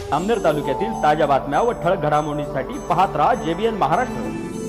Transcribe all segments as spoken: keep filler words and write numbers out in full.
जामनेर तालुक्यातील ताज्या बातम्या व ठळक घडामोडींसाठी पाहत राहा जेबीएन महाराष्ट्र।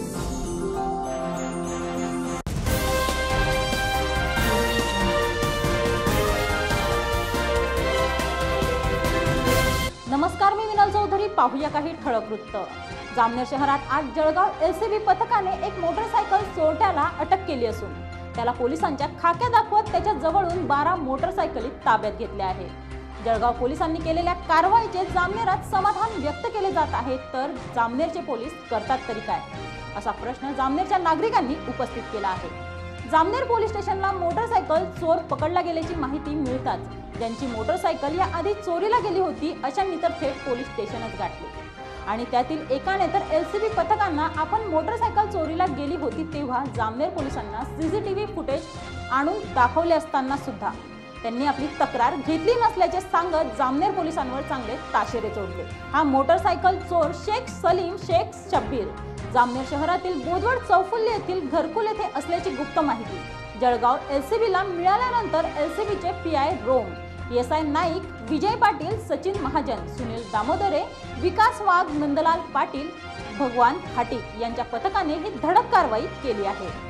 नमस्कार, मी विनल चौधरी। पाहूया काही ठळक वृत्त। जामनेर शहरात आज जळगाव एलसीबी पथकाने एक मोटरसायकल चोरट्याला अटक केली असून त्याला पोलिसांच्या खाक्या दाखवत त्याच्या जवळून बारा मोटरसायकली ताब्यात घेतल्या आहे। जळगाव पोलिसांनी केलेल्या कारवाईचे जामनेरात समाधान व्यक्त केले जात आहे, तर जामनेरचे पोलीस करतात तरी काय, असा प्रश्न जामनेरच्या नागरिकांनी उपस्थित केला आहे। जामनेर पोलीस स्टेशनला मोटरसायकल चोर पकडला गेल्याची माहिती मिळताच ज्यांची मोटरसायकल या आधी चोरीला गेली होती अशांनी तर थेट पोलीस स्टेशनच गाठले आणि त्यातील एकाने तर एलसीबी पथकांना आपण मोटरसायकल चोरीला गेली होती तेव्हा जामनेर पोलिसांना सीसीटीव्ही फुटेज आणून दाखवले असताना सुद्धा त्यांनी आपली तक्रार घेतली नसल्याचे सांगत जामनेर पोलिसांवर चांगले ताशेरे चोरले। हा मोटरसायकल चोर शेख सलीम शेख शब्बीर जामनेर शहरातील बोदवड चौफुल्ली येथील घरकुल येथे असल्याची गुप्त माहिती जळगाव एलसीबीला मिळाल्यानंतर एलसीबीचे पीआय रोम, पीएसआय नाईक, विजय पाटील, सचिन महाजन, सुनील दामोदरे, विकास वाघ, नंदलाल पाटील, भगवान खाटीक यांच्या पथकाने ही धडक कारवाई केली आहे।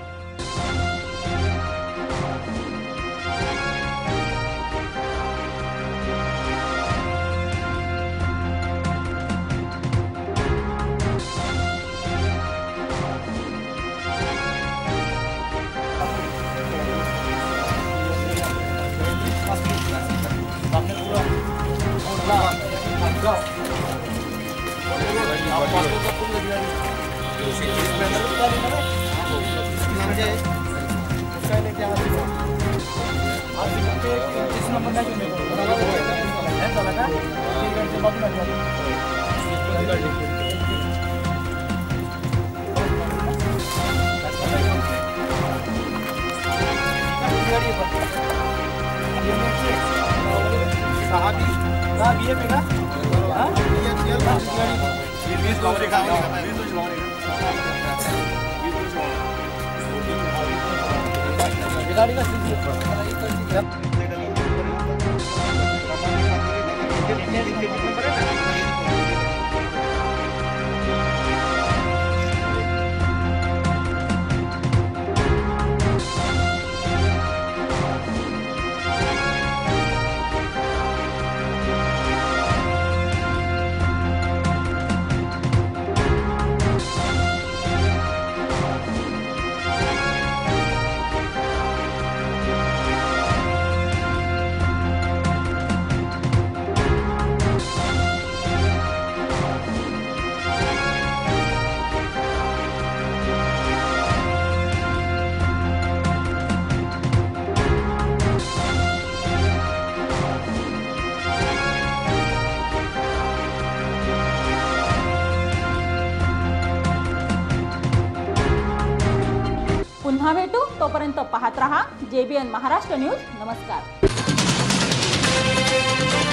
पुन्हा भेटू, तोपर्यंत पाहत रहा जेबीएन महाराष्ट्र न्यूज। नमस्कार।